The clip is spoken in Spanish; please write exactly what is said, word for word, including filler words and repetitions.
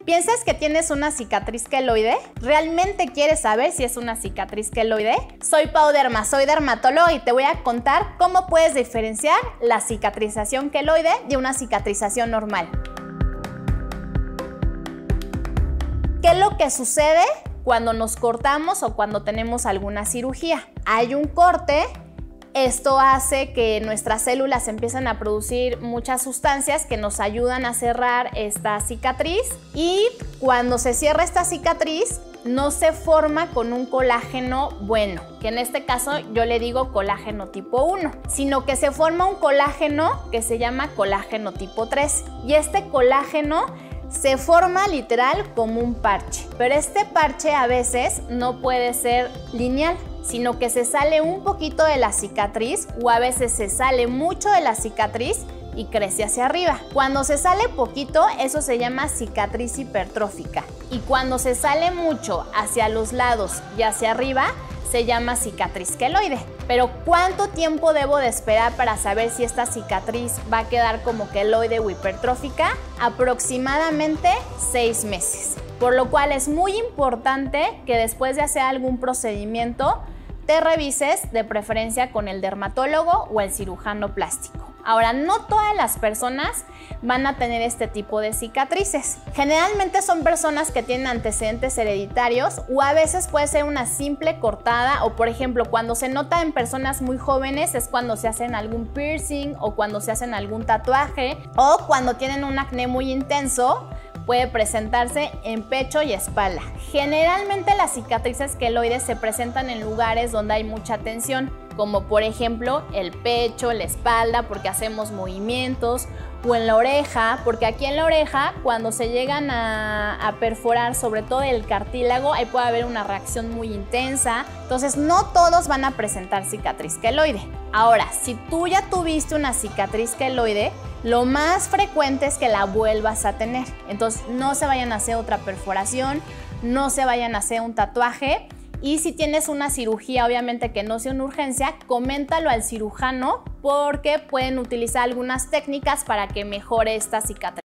¿Piensas que tienes una cicatriz queloide? ¿Realmente quieres saber si es una cicatriz queloide? Soy Pau Derma, soy dermatóloga y te voy a contar cómo puedes diferenciar la cicatrización queloide de una cicatrización normal. ¿Qué es lo que sucede cuando nos cortamos o cuando tenemos alguna cirugía? Hay un corte. Esto hace que nuestras células empiecen a producir muchas sustancias que nos ayudan a cerrar esta cicatriz, y cuando se cierra esta cicatriz no se forma con un colágeno bueno, que en este caso yo le digo colágeno tipo uno, sino que se forma un colágeno que se llama colágeno tipo tres, y este colágeno se forma literal como un parche, pero este parche a veces no puede ser lineal, sino que se sale un poquito de la cicatriz o a veces se sale mucho de la cicatriz y crece hacia arriba. Cuando se sale poquito, eso se llama cicatriz hipertrófica, y cuando se sale mucho hacia los lados y hacia arriba, se llama cicatriz queloide. Pero ¿cuánto tiempo debo de esperar para saber si esta cicatriz va a quedar como queloide o hipertrófica? Aproximadamente seis meses. Por lo cual es muy importante que después de hacer algún procedimiento te revises, de preferencia con el dermatólogo o el cirujano plástico. Ahora, no todas las personas van a tener este tipo de cicatrices. Generalmente son personas que tienen antecedentes hereditarios, o a veces puede ser una simple cortada, o por ejemplo cuando se nota en personas muy jóvenes es cuando se hacen algún piercing o cuando se hacen algún tatuaje, o cuando tienen un acné muy intenso. Puede presentarse en pecho y espalda. Generalmente las cicatrices queloides se presentan en lugares donde hay mucha tensión, como por ejemplo el pecho, la espalda, porque hacemos movimientos, o en la oreja, porque aquí en la oreja cuando se llegan a, a perforar sobre todo el cartílago, ahí puede haber una reacción muy intensa. Entonces no todos van a presentar cicatriz queloide. Ahora, si tú ya tuviste una cicatriz queloide, lo más frecuente es que la vuelvas a tener. Entonces no se vayan a hacer otra perforación, no se vayan a hacer un tatuaje. Y si tienes una cirugía, obviamente que no sea una urgencia, coméntalo al cirujano, porque pueden utilizar algunas técnicas para que mejore esta cicatriz.